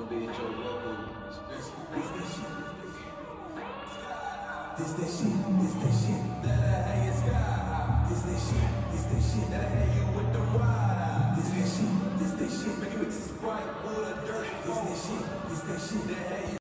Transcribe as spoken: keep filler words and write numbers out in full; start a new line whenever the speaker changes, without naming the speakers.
be at your level.
This that shit. This that shit. This that shit. That I hang your sky high. This that shit. This that shit. That I hang you with the wide eye. This that shit. This that shit. Make it mix Sprite with a dirty. This that shit. This that shit. That hang you.